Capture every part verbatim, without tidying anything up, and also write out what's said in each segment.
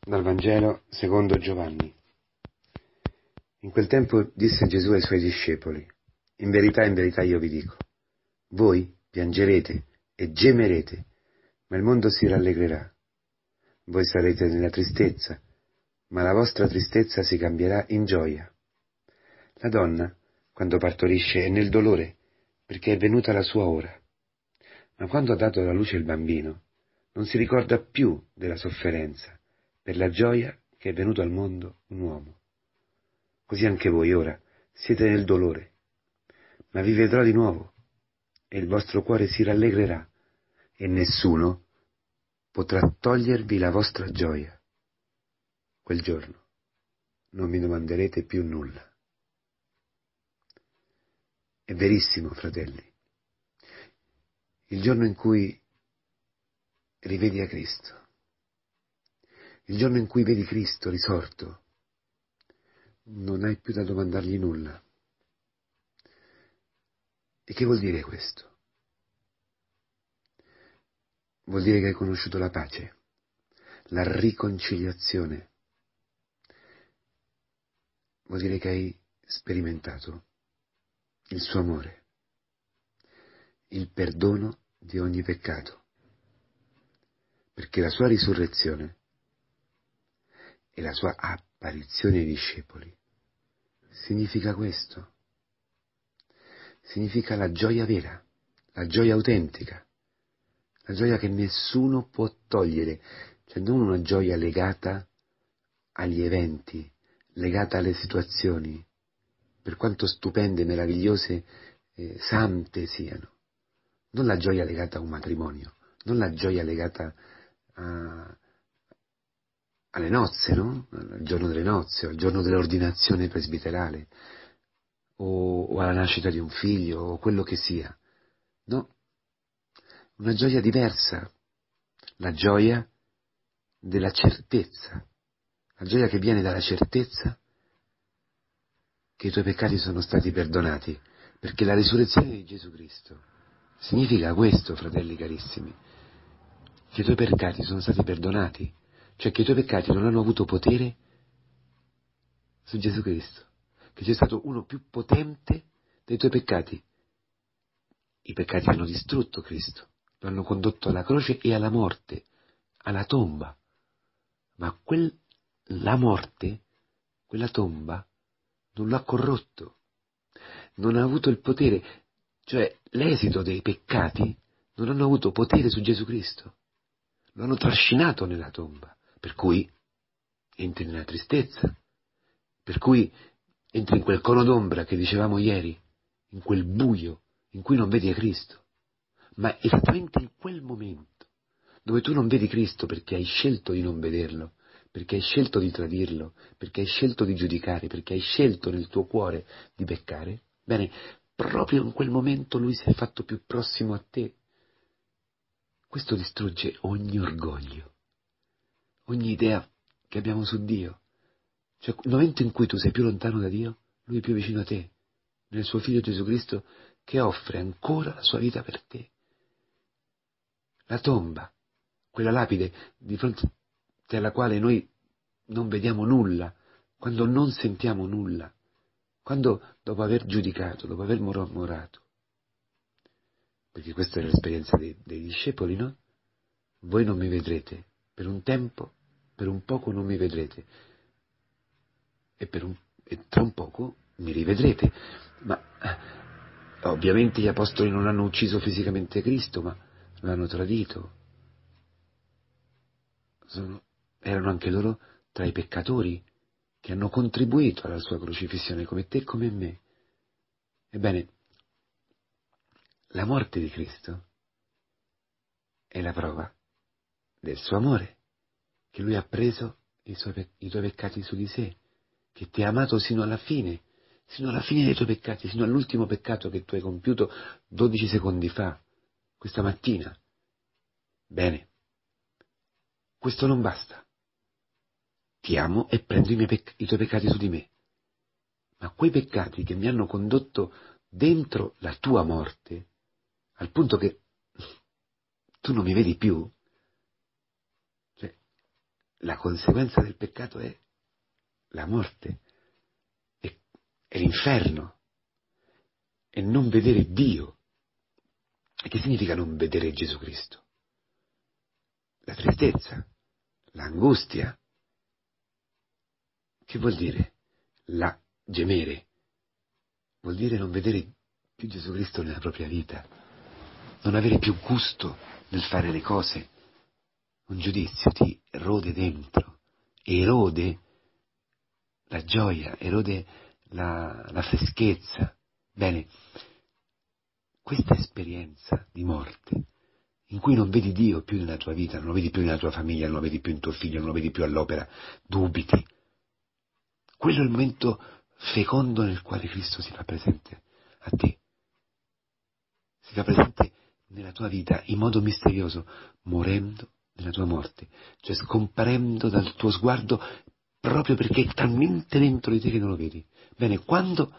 Dal Vangelo secondo Giovanni. In quel tempo disse Gesù ai suoi discepoli: In verità, in verità io vi dico, voi piangerete e gemerete, ma il mondo si rallegrerà. Voi sarete nella tristezza, ma la vostra tristezza si cambierà in gioia. La donna, quando partorisce, è nel dolore, perché è venuta la sua ora. Ma quando ha dato alla luce il bambino, non si ricorda più della sofferenza, per la gioia che è venuto al mondo un uomo. Così anche voi ora siete nel dolore, ma vi vedrò di nuovo, e il vostro cuore si rallegrerà, e nessuno potrà togliervi la vostra gioia. Quel giorno non mi domanderete più nulla. È verissimo, fratelli, il giorno in cui rivedi a Cristo, il giorno in cui vedi Cristo risorto, non hai più da domandargli nulla. E che vuol dire questo? Vuol dire che hai conosciuto la pace, la riconciliazione. Vuol dire che hai sperimentato il suo amore, il perdono di ogni peccato, perché la sua risurrezione e la sua apparizione ai discepoli significa questo. Significa la gioia vera, la gioia autentica, la gioia che nessuno può togliere, cioè non una gioia legata agli eventi, legata alle situazioni, per quanto stupende, meravigliose, eh, sante siano. Non la gioia legata a un matrimonio, non la gioia legata a, alle nozze, no? Al giorno delle nozze, al giorno dell'ordinazione presbiterale, o, o alla nascita di un figlio, o quello che sia. No, una gioia diversa, la gioia della certezza, la gioia che viene dalla certezza che i tuoi peccati sono stati perdonati, perché la risurrezione di Gesù Cristo significa questo, fratelli carissimi, che i tuoi peccati sono stati perdonati, cioè che i tuoi peccati non hanno avuto potere su Gesù Cristo, che c'è stato uno più potente dei tuoi peccati. I peccati hanno distrutto Cristo, lo hanno condotto alla croce e alla morte, alla tomba, ma quel, la morte, quella tomba, non lo ha corrotto, non ha avuto il potere, cioè l'esito dei peccati non hanno avuto potere su Gesù Cristo, lo hanno trascinato nella tomba, per cui entri nella tristezza, per cui entri in quel cono d'ombra che dicevamo ieri, in quel buio in cui non vedi Cristo, ma esattamente in quel momento dove tu non vedi Cristo perché hai scelto di non vederlo, perché hai scelto di tradirlo, perché hai scelto di giudicare, perché hai scelto nel tuo cuore di peccare, bene, proprio in quel momento Lui si è fatto più prossimo a te. Questo distrugge ogni orgoglio, ogni idea che abbiamo su Dio. Cioè, nel momento in cui tu sei più lontano da Dio, Lui è più vicino a te, nel suo Figlio Gesù Cristo, che offre ancora la sua vita per te. La tomba, quella lapide di fronte alla quale noi non vediamo nulla, quando non sentiamo nulla, quando dopo aver giudicato, dopo aver mormorato, perché questa è l'esperienza dei, dei discepoli, no? Voi non mi vedrete, per un tempo, per un poco non mi vedrete, e, per un, e tra un poco mi rivedrete. Ma ovviamente gli apostoli non hanno ucciso fisicamente Cristo, ma l'hanno tradito. Sono, erano anche loro tra i peccatori che hanno contribuito alla sua crocifissione, come te e come me. Ebbene, la morte di Cristo è la prova del suo amore, che Lui ha preso i, suoi, i tuoi peccati su di sé, che ti ha amato sino alla fine, sino alla fine dei tuoi peccati, sino all'ultimo peccato che tu hai compiuto dodici secondi fa, questa mattina. Bene, questo non basta. Ti amo e prendo i, miei pec- i tuoi peccati su di me. Ma quei peccati che mi hanno condotto dentro la tua morte, al punto che tu non mi vedi più, cioè la conseguenza del peccato è la morte, è, è l'inferno, è non vedere Dio. E che significa non vedere Gesù Cristo? La tristezza, l'angustia. Che vuol dire? La gemere. Vuol dire non vedere più Gesù Cristo nella propria vita, non avere più gusto nel fare le cose. Un giudizio ti erode dentro, erode la gioia, erode la, la freschezza. Bene, questa esperienza di morte, in cui non vedi Dio più nella tua vita, non lo vedi più nella tua famiglia, non lo vedi più in tuo figlio, non lo vedi più all'opera, dubiti. Quello è il momento fecondo nel quale Cristo si fa presente a te. Si fa presente nella tua vita in modo misterioso, morendo nella tua morte, cioè scomparendo dal tuo sguardo proprio perché è talmente dentro di te che non lo vedi. Bene, quando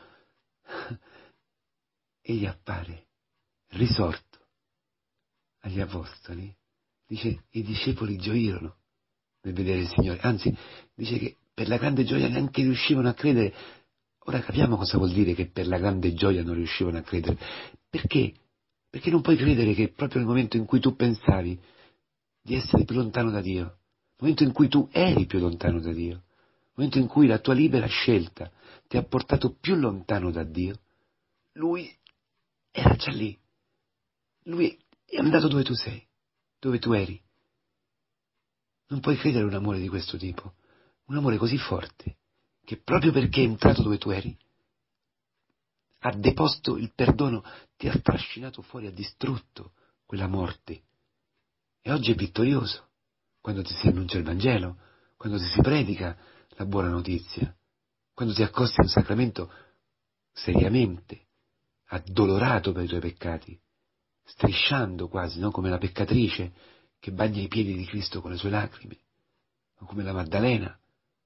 egli appare risorto agli apostoli, dice, i discepoli gioirono nel vedere il Signore, anzi dice che per la grande gioia neanche riuscivano a credere. Ora capiamo cosa vuol dire che per la grande gioia non riuscivano a credere. Perché? Perché non puoi credere che proprio nel momento in cui tu pensavi di essere più lontano da Dio, nel momento in cui tu eri più lontano da Dio, nel momento in cui la tua libera scelta ti ha portato più lontano da Dio, Lui era già lì. Lui è andato dove tu sei, dove tu eri. Non puoi credere a un amore di questo tipo, un amore così forte, che proprio perché è entrato dove tu eri, ha deposto il perdono, ti ha trascinato fuori, ha distrutto quella morte. E oggi è vittorioso, quando ti si annuncia il Vangelo, quando ti si predica la buona notizia, quando ti accosti a un sacramento seriamente, addolorato per i tuoi peccati, strisciando quasi, no? Come la peccatrice che bagna i piedi di Cristo con le sue lacrime, o come la Maddalena,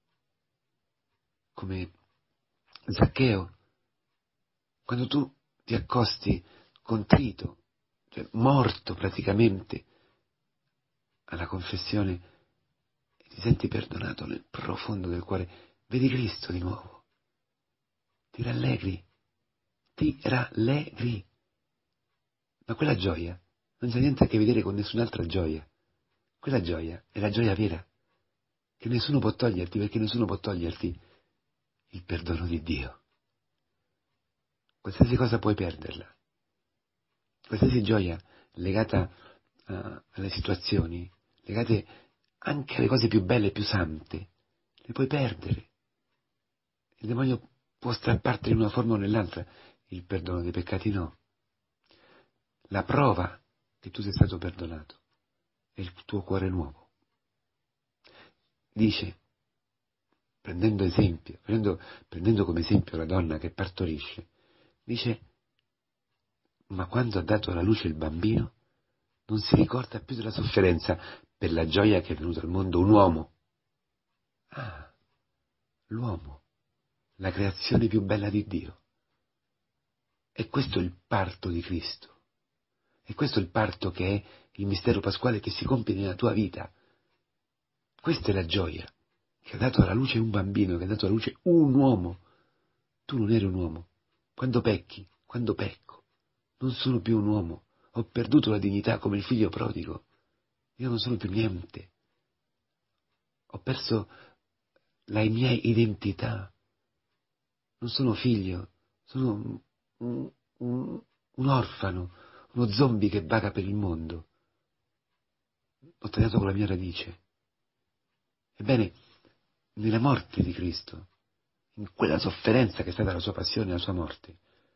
come Zaccheo. Quando tu ti accosti contrito, cioè morto praticamente, alla confessione e ti senti perdonato nel profondo del cuore, vedi Cristo di nuovo, ti rallegri, ti rallegri. Ma quella gioia non c'ha niente a che vedere con nessun'altra gioia. Quella gioia è la gioia vera, che nessuno può toglierti, perché nessuno può toglierti il perdono di Dio. Qualsiasi cosa puoi perderla, qualsiasi gioia legata uh, alle situazioni, legate anche alle cose più belle e più sante, le puoi perdere. Il demonio può strapparti in una forma o nell'altra, il perdono dei peccati no. La prova che tu sei stato perdonato è il tuo cuore nuovo. Dice, prendendo esempio, prendendo, prendendo come esempio la donna che partorisce, dice, ma quando ha dato alla luce il bambino, non si ricorda più della sofferenza per la gioia che è venuto al mondo un uomo. Ah, l'uomo, la creazione più bella di Dio. E questo è il parto di Cristo. E questo è il parto che è il mistero pasquale che si compie nella tua vita. Questa è la gioia, che ha dato alla luce un bambino, che ha dato alla luce un uomo. Tu non eri un uomo. Quando pecchi, quando pecco, non sono più un uomo. Ho perduto la dignità come il figlio prodigo. Io non sono più niente. Ho perso la mia identità. Non sono figlio, sono un, un, un, un orfano, uno zombie che vaga per il mondo. L'ho tagliato con la mia radice. Ebbene, nella morte di Cristo, in quella sofferenza che è stata la sua passione e la sua morte,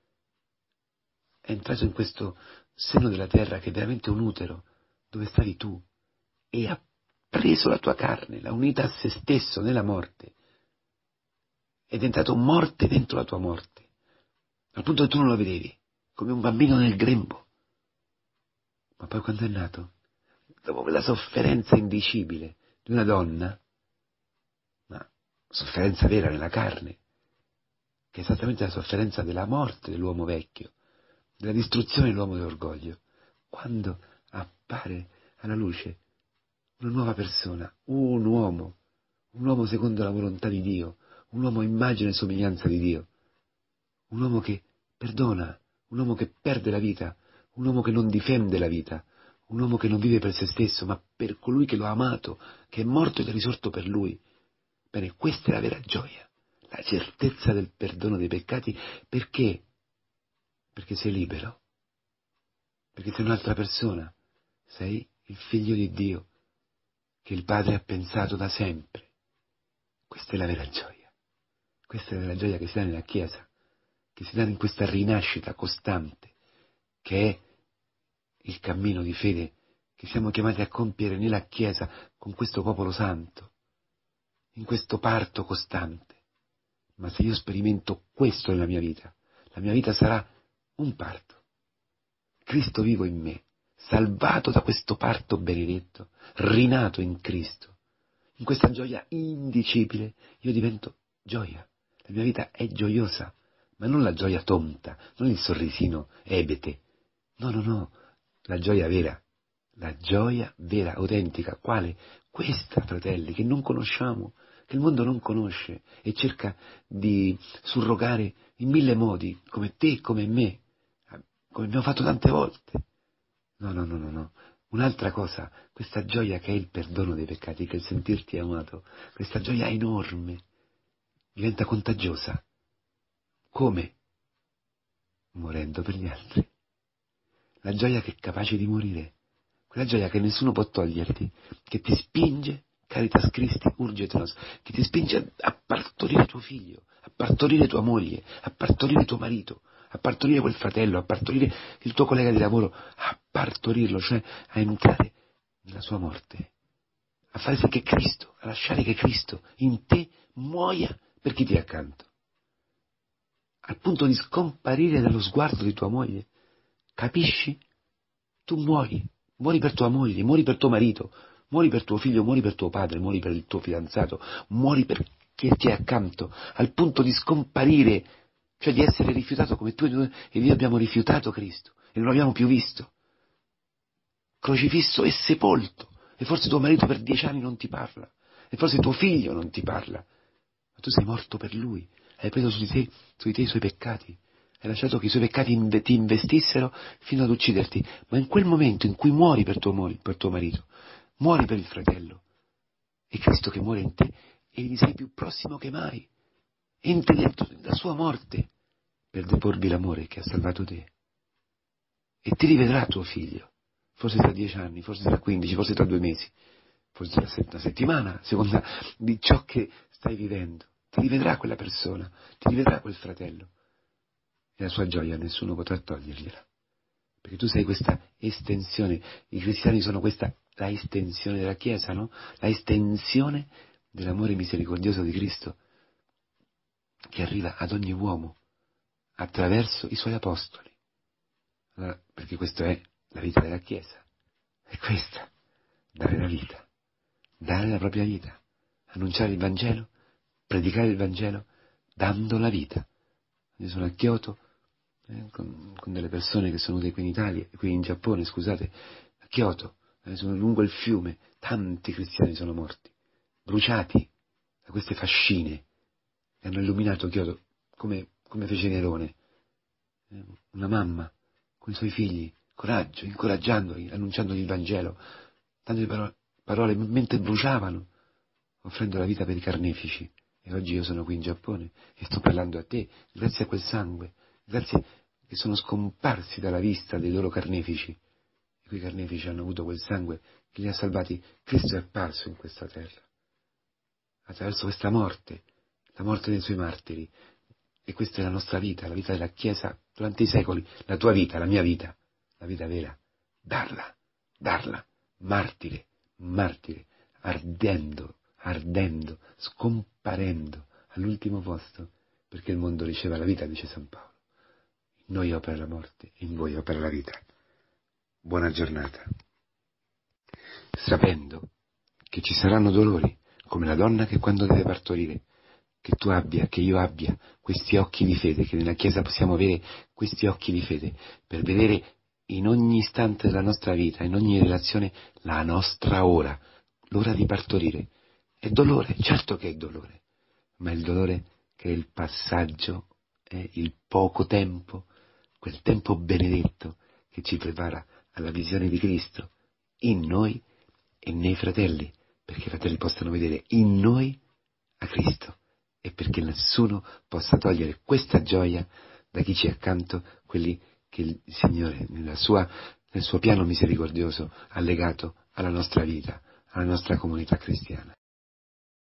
è entrato in questo seno della terra che è veramente un utero, dove stavi tu, e ha preso la tua carne, l'ha unita a se stesso nella morte, ed è entrato morte dentro la tua morte, al punto che tu non lo vedevi, come un bambino nel grembo. Ma poi quando è nato, dopo quella sofferenza indicibile di una donna, ma sofferenza vera nella carne, che è esattamente la sofferenza della morte dell'uomo vecchio, della distruzione dell'uomo dell'orgoglio, quando appare alla luce, una nuova persona, un uomo, un uomo secondo la volontà di Dio, un uomo a immagine e somiglianza di Dio, un uomo che perdona, un uomo che perde la vita, un uomo che non difende la vita, un uomo che non vive per se stesso, ma per colui che lo ha amato, che è morto ed è risorto per lui. Bene, questa è la vera gioia, la certezza del perdono dei peccati. Perché? Perché sei libero, perché sei un'altra persona, sei il figlio di Dio, che il Padre ha pensato da sempre. Questa è la vera gioia, questa è la vera gioia che si dà nella Chiesa, che si dà in questa rinascita costante, che è il cammino di fede che siamo chiamati a compiere nella Chiesa con questo popolo santo, in questo parto costante. Ma se io sperimento questo nella mia vita, la mia vita sarà un parto. Cristo vivo in me, salvato da questo parto benedetto, rinato in Cristo. In questa gioia indicibile io divento gioia. La mia vita è gioiosa, ma non la gioia tonta, non il sorrisino ebete. No, no, no, la gioia vera, la gioia vera, autentica. Quale? Questa, fratelli, che non conosciamo, che il mondo non conosce e cerca di surrogare in mille modi, come te e come me, come abbiamo fatto tante volte. No, no, no, no, no. Un'altra cosa, questa gioia che è il perdono dei peccati, che è il sentirti amato, questa gioia enorme, diventa contagiosa. Come? Morendo per gli altri. La gioia che è capace di morire, quella gioia che nessuno può toglierti, che ti spinge, Caritas Christi urget nos, che ti spinge a, a partorire tuo figlio, a partorire tua moglie, a partorire tuo marito, a partorire quel fratello, a partorire il tuo collega di lavoro, a partorirlo, cioè a entrare nella sua morte, a fare sì che Cristo, a lasciare che Cristo in te muoia per chi ti è accanto, al punto di scomparire dallo sguardo di tua moglie. Capisci? Tu muori, muori per tua moglie, muori per tuo marito, muori per tuo figlio, muori per tuo padre, muori per il tuo fidanzato, muori per chi ti è accanto, al punto di scomparire, cioè di essere rifiutato come tu e io abbiamo rifiutato Cristo e non l'abbiamo più visto, crocifisso e sepolto, e forse tuo marito per dieci anni non ti parla, e forse tuo figlio non ti parla, ma tu sei morto per lui, hai preso su di te, su di te i suoi peccati, hai lasciato che i suoi peccati ti investissero fino ad ucciderti, ma in quel momento in cui muori per tuo, per tuo marito, muori per il fratello, è Cristo che muore in te e gli sei più prossimo che mai, entri dentro la sua morte per deporvi l'amore che ha salvato te, e ti rivedrà tuo figlio, forse tra dieci anni, forse tra quindici, forse tra due mesi, forse tra una settimana, a seconda di ciò che stai vivendo, ti rivedrà quella persona, ti rivedrà quel fratello. E la sua gioia nessuno potrà togliergliela, perché tu sei questa estensione, i cristiani sono questa, la estensione della Chiesa, no? La estensione dell'amore misericordioso di Cristo, che arriva ad ogni uomo, attraverso i suoi apostoli. Allora, perché questa è la vita della Chiesa, è questa, dare la vita, dare la propria vita, annunciare il Vangelo, predicare il Vangelo, dando la vita. Io sono a Kyoto, eh, con, con delle persone che sono qui in Italia, qui in Giappone, scusate, a Kyoto, eh, sono lungo il fiume, tanti cristiani sono morti, bruciati da queste fascine che hanno illuminato Kyoto, come, come fece Nerone, eh, una mamma con i suoi figli, coraggio, incoraggiandoli, annunciandogli il Vangelo, tante parole, parole mentre bruciavano, offrendo la vita per i carnefici. E oggi io sono qui in Giappone e sto parlando a te, grazie a quel sangue, grazie che sono scomparsi dalla vista dei loro carnefici. E quei carnefici hanno avuto quel sangue che li ha salvati. Cristo è apparso in questa terra, attraverso questa morte, la morte dei suoi martiri. E questa è la nostra vita, la vita della Chiesa durante i secoli, la tua vita, la mia vita, la vita vera. Darla, darla, martire, martire, ardendo, ardendo, scomparendo all'ultimo posto, perché il mondo riceva la vita, dice San Paolo. In noi opera la morte, in voi opera la vita. Buona giornata. Sapendo che ci saranno dolori, come la donna che quando deve partorire, che tu abbia, che io abbia questi occhi di fede, che nella Chiesa possiamo avere questi occhi di fede, per vedere in ogni istante della nostra vita, in ogni relazione, la nostra ora, l'ora di partorire. È dolore, certo che è dolore, ma è il dolore che è il passaggio, è il poco tempo, quel tempo benedetto che ci prepara alla visione di Cristo in noi e nei fratelli, perché i fratelli possano vedere in noi a Cristo e perché nessuno possa togliere questa gioia da chi ci è accanto, quelli che il Signore nella sua, nel suo piano misericordioso ha legato alla nostra vita, alla nostra comunità cristiana.